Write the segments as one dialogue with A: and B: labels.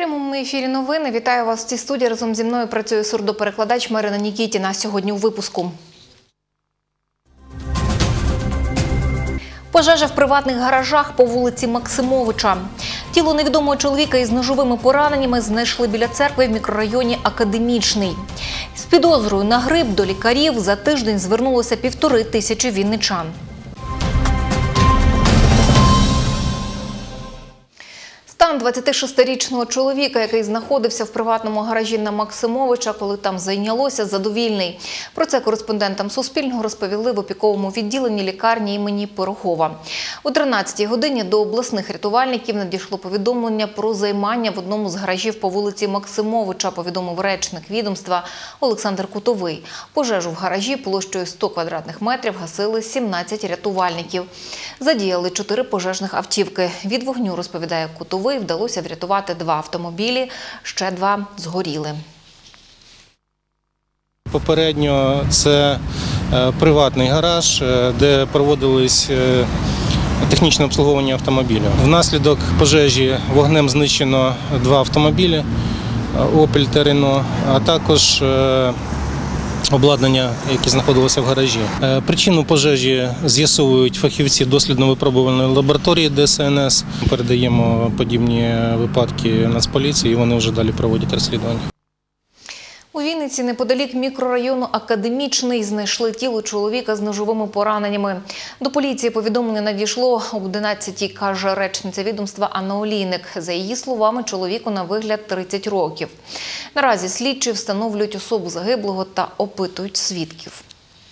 A: прямому ефірі новини. Вітаю вас в цій студії. Разом зі мною працює сурдоперекладач Марина Нікітіна. Сьогодні у випуску. Пожежа в приватних гаражах по вулиці Максимовича. Тіло невідомого чоловіка із ножовими пораненнями знайшли біля церкви в мікрорайоні Академічний. З підозрою на грип до лікарів за тиждень звернулося 1500 вінничан. Стан 26-річного чоловіка, який знаходився в приватному гаражі на Максимовича, коли там зайнялося, задовільний. Про це кореспондентам Суспільного розповіли в опіковому відділенні лікарні імені Пирогова. О 13-й годині до обласних рятувальників надійшло повідомлення про займання в одному з гаражів по вулиці Максимовича, повідомив речник відомства Олександр Кутовий. Пожежу в гаражі площею 100 квадратних метрів гасили 17 рятувальників. Задіяли 4 пожежних автівки. Від вогню, розповідає Кутовий, вдалося врятувати 2 автомобілі, ще 2 згоріли.
B: Попередньо це приватний гараж, де проводилось технічне обслуговування автомобіля. Внаслідок пожежі вогнем знищено 2 автомобілі Opel та Renault, а також обладнання, яке знаходилося в гаражі. Причину пожежі з'ясовують фахівці дослідно-випробувальної лабораторії ДСНС. Передаємо подібні випадки Нацполіції, і вони вже далі проводять розслідування.
A: У Вінниці неподалік мікрорайону Академічний знайшли тіло чоловіка з ножовими пораненнями. До поліції повідомлення надійшло об 11-й, каже речниця відомства Анна Олійник. За її словами, чоловіку на вигляд 30 років. Наразі слідчі встановлюють особу загиблого та опитують свідків.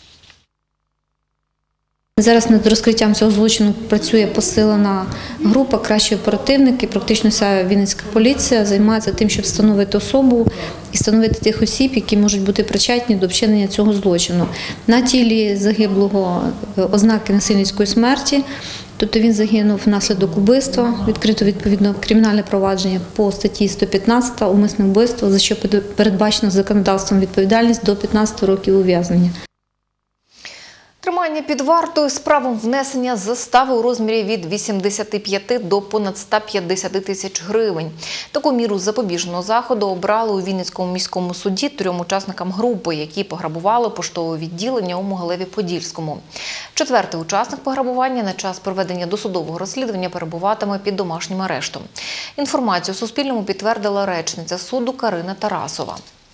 C: Зараз над розкриттям цього злочину працює посилена група, кращі оперативники. Практично вся Вінницька поліція займається тим, щоб встановити особу і встановити тих осіб, які можуть бути причетні до вчинення цього злочину. На тілі загиблого ознаки насильницької смерті, тобто він загинув внаслідок убивства, відкрито відповідно кримінальне провадження по статті 115 «Умисне вбивство», за що передбачено законодавством відповідальність до 15 років ув'язнення.
A: Тримання під вартою з правом внесення застави у розмірі від 85 до понад 150 тисяч гривень. Таку міру запобіжного заходу обрали у Вінницькому міському суді 3 учасникам групи, які пограбували поштове відділення у Могилеві-Подільському. 4-й учасник пограбування на час проведення досудового розслідування перебуватиме під домашнім арештом. Інформацію Суспільному підтвердила речниця суду Карина Тарасова.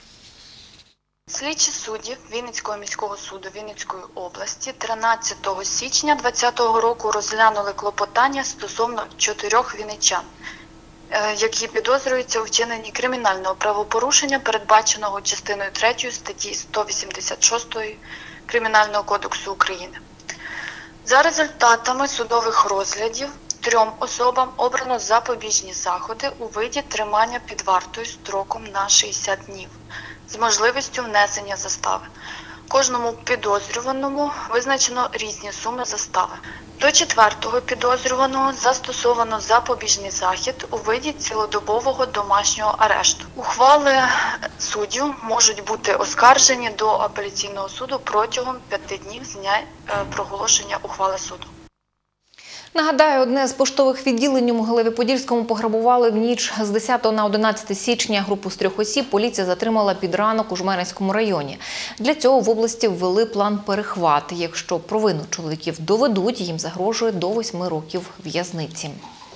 D: Слідчі судді Вінницького міського суду Вінницької області 13 січня 2020 року розглянули клопотання стосовно 4 вінничан, які підозрюються у вчиненні кримінального правопорушення, передбаченого частиною 3 статті 186 Кримінального кодексу України. За результатами судових розглядів 3 особам обрано запобіжні заходи у виді тримання під вартою строком на 60 днів. З можливістю внесення застави. Кожному підозрюваному визначено різні суми застави. До 4-го підозрюваного застосовано запобіжний захід у виді цілодобового домашнього арешту. Ухвали суддів можуть бути оскаржені до апеляційного суду протягом 5 днів з дня проголошення ухвали суду.
A: Нагадаю, одне з поштових відділень у Могилеві-Подільському пограбували в ніч з 10 на 11 січня. Групу з 3 осіб поліція затримала під ранок у Жмеринському районі. Для цього в області ввели план «Перехват». Якщо провину чоловіків доведуть, їм загрожує до 8 років в'язниці.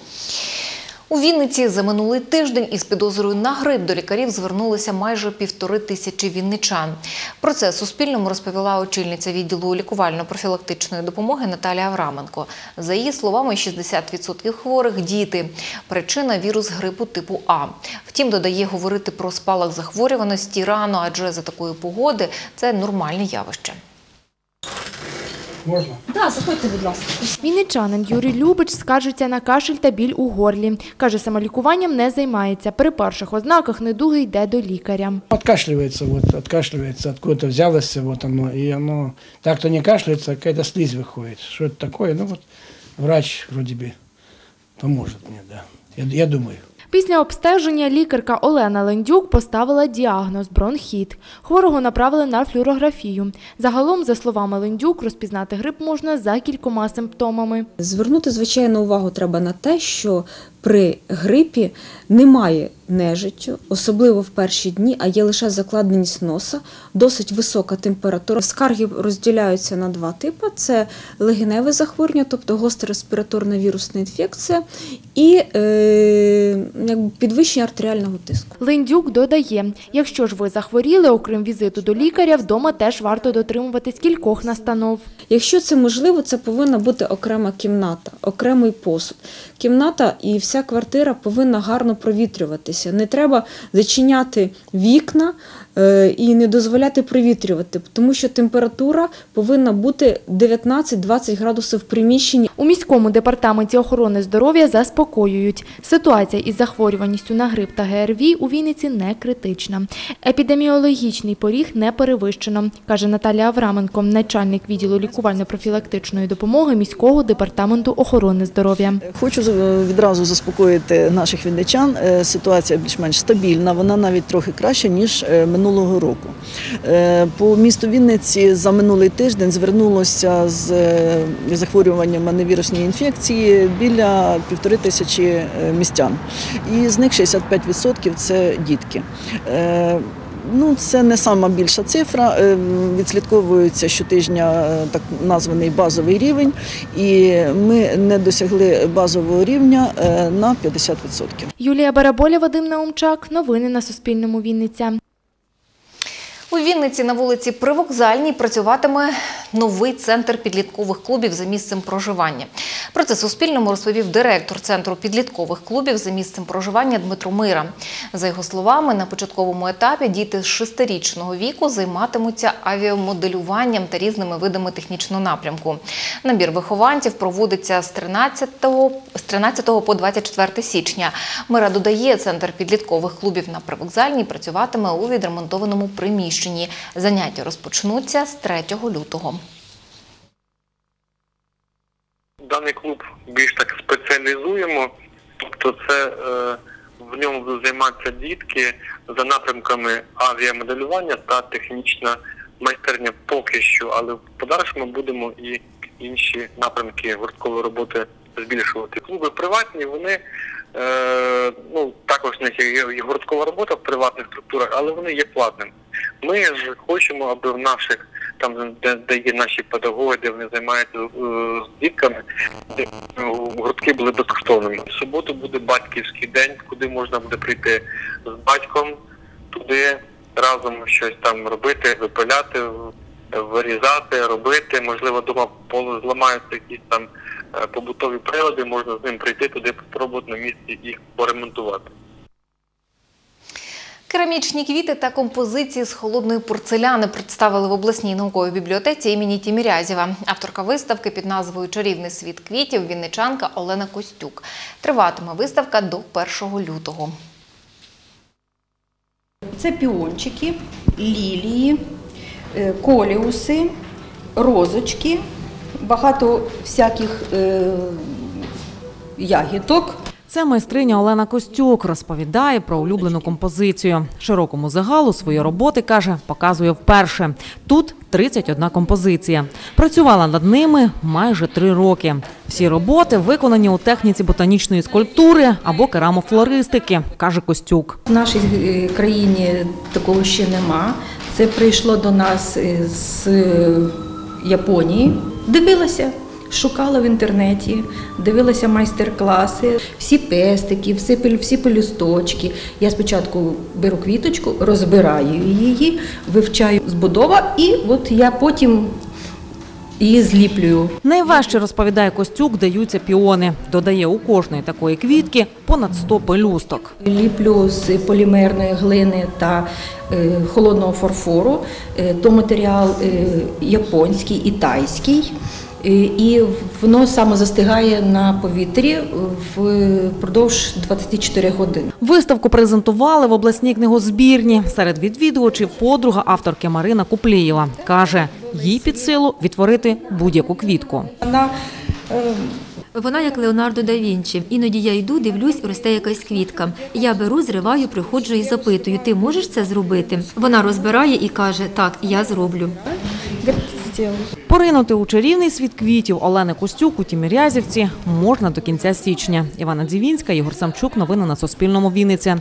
A: У Вінниці за минулий тиждень із підозрою на грип до лікарів звернулися майже 1500 вінничан. Про це Суспільному розповіла очільниця відділу лікувально-профілактичної допомоги Наталія Авраменко. За її словами, 60% хворих – діти. Причина – вірус грипу типу А. Втім, додає, говорити про спалах захворюваності рано, адже за такої погоди це нормальне явище.
E: Можна?
F: Так, заходьте, будь ласка.
G: Вінничанин Юрій Любич скаржиться на кашель та біль у горлі. Каже, самолікуванням не займається. При перших ознаках недуги йде до лікаря.
E: Откашливается, откуда-то взялось вот оно, и оно так-то не кашляется, какая-то слизь выходит. Что это такое? Ну вот врач вроде бы поможет мне, да. Я думаю.
G: Після обстеження лікарка Олена Лендюк поставила діагноз – бронхіт. Хворого направили на флюорографію. Загалом, за словами Лендюк, розпізнати грип можна за кількома симптомами.
F: Звернути, звичайно, увагу треба на те, що при грипі немає нежиттю, особливо в перші дні, а є лише закладеність носа, досить висока температура. Скарги розділяються на два типи. Це легеневе захворювання, тобто гостра респіраторна вірусна інфекція і підвищення артеріального тиску.
G: Лендюк додає, якщо ж ви захворіли, окрім візиту до лікаря, вдома теж варто дотримуватись кількох настанов.
F: Якщо це можливо, це повинна бути окрема кімната, окремий посуд. Кімната і вся квартира повинна гарно провітрюватися. Не треба зачиняти вікна і не дозволяти провітрювати, тому що температура повинна бути 19-20 градусів в приміщенні.
G: У міському департаменті охорони здоров'я заспокоюють. Ситуація із захворюваністю на грип та ГРВІ у Вінниці не критична. Епідеміологічний поріг не перевищено, каже Наталія Авраменко, начальник відділу лікувально-профілактичної допомоги міського департаменту охорони здоров'я.
H: Хочу відразу заспокоїти наших вінничан. Ситуація більш-менш стабільна, вона навіть трохи краща, ніж минулого року. По місту Вінниці за минулий тиждень звернулося з захворюванням на вірусні інфекції біля 1500 містян. І з них 65% – це дітки. Це не сама більша цифра, відслідковується щотижня так названий базовий рівень, і ми не досягли базового рівня на 50%.
G: Юлія Бараболя, Вадим Наумчак. Новини на Суспільному. Вінниця.
A: У Вінниці на вулиці Привокзальній працюватиме новий центр підліткових клубів за місцем проживання. Про це Суспільному розповів директор Центру підліткових клубів за місцем проживання Дмитро Мира. За його словами, на початковому етапі діти з 6-річного віку займатимуться авіамоделюванням та різними видами технічного напрямку. Набір вихованців проводиться з 13 по 24 січня. Мира додає, Центр підліткових клубів на Привокзальній працюватиме у відремонтованому приміщенні. Заняття розпочнуться з 3 лютого.
I: Даний клуб більш так спеціалізуємо, тобто це в ньому будуть займатися дітки за напрямками авіамоделювання та технічна майстерня поки що, але в подальшому будемо і інші напрямки гурткової роботи збільшувати. Клуби приватні, вони також в них є гурткова робота в приватних структурах, але вони є платними. Ми ж хочемо, аби в наших, там де є наші педагоги, де вони займаються з дітками, гуртки були безкоштовними. В суботу буде батьківський день, куди можна буде прийти з батьком, туди разом щось там робити, випиляти, вирізати, робити. Можливо, вдома зламаються якісь там побутові прилади, можна з ним прийти туди, спробувати на місці їх поремонтувати.
A: Керамічні квіти та композиції з холодної порцеляни представили в обласній науковій бібліотеці імені Тімірязєва. Авторка виставки під назвою «Чарівний світ квітів» – вінничанка Олена Костюк. Триватиме виставка до 1 лютого.
J: Це піончики, лілії, коліуси, розочки, багато всяких ягідок.
K: Це майстриня Олена Костюк розповідає про улюблену композицію. Широкому загалу свої роботи, каже, показує вперше. Тут 31 композиція. Працювала над ними майже 3 роки. Всі роботи виконані у техніці ботанічної скульптури або керамофлористики, каже Костюк.
J: В нашій країні такого ще нема. Це прийшло до нас з Японії. Дивилася. Шукала в інтернеті, дивилася майстер-класи, всі пестики, всі пелюсточки. Я спочатку беру квіточку, розбираю її, вивчаю збудова і от я потім її зліплюю.
K: Найважче, розповідає Костюк, даються піони. Додає, у кожної такої квітки понад 100 пелюсток.
J: Ліплю з полімерної глини та холодного фарфору, то матеріал японський і тайський. І воно самозастигає на повітрі впродовж 24 годин.
K: Виставку презентували в обласній книгозбірні. Серед відвідувачів подруга авторки Марина Куплєєва. Каже, їй під силу відтворити будь-яку квітку.
L: Вона як Леонардо да Вінчі. Іноді я йду, дивлюсь, росте якась квітка. Я беру, зриваю, приходжу і запитую, ти можеш це зробити? Вона розбирає і каже, так, я зроблю.
F: хотіли.
K: Поринути у чарівний світ квітів Олени Костюк у Тімірязівці можна до кінця січня. Івана Дзівінська, Ігор Самчук. Новини на Суспільному. Вінниця.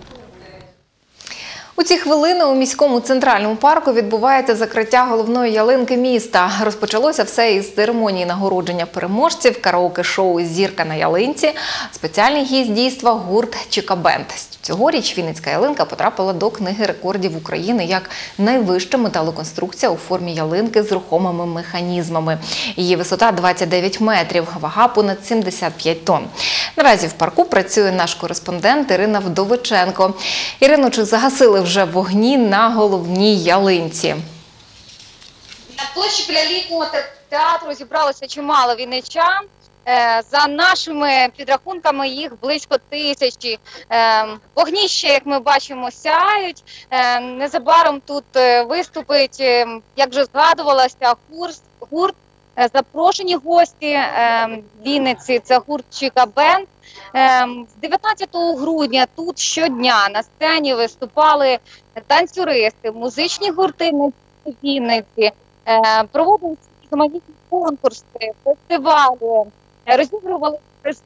A: У ці хвилини у міському центральному парку відбувається закриття головної ялинки міста. Розпочалося все із церемонії нагородження переможців, караоке-шоу «Зірка на ялинці», спеціальний гість дійства гурт «Чіка-бенд». Цьогоріч Вінницька ялинка потрапила до Книги рекордів України як найвища металоконструкція у формі ялинки з рухомими механізмами. Її висота 29 метрів, вага понад 75 тонн. Наразі в парку працює наш кореспондент Ірина Вдовиченко. Ірино, чи загасили вже вогні на головній ялинці?
M: На площі біля літнього театру зібралося чимало вінничан. За нашими підрахунками, їх близько 1000. Вогні ще, як ми бачимо, сяють. Незабаром тут виступить, як вже згадувалося, гурт. Запрошені гості Вінниці – це гурт «Чіка-бенд». З 19 грудня тут щодня на сцені виступали танцюристи, музичні гурти на Вінниці, проводилися різноманітні конкурси, фестивалі, розігрували призи.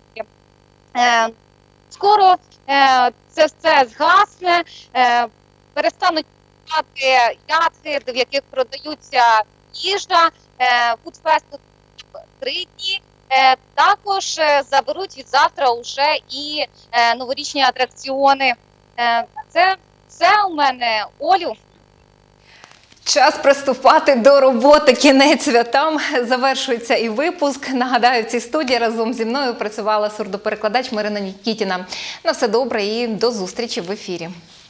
M: Скоро це все згасне, перестануть працювати ядки, в яких продаються їжа. Фудфесту 3 дні. Також заберуть від завтра уже і новорічні атракціони. Це все у мене, Олю.
A: Час приступати до роботи, кінець святам. Завершується і випуск. Нагадаю, в цій студії разом зі мною працювала сурдоперекладач Марина Нікітіна. На все добре і до зустрічі в ефірі.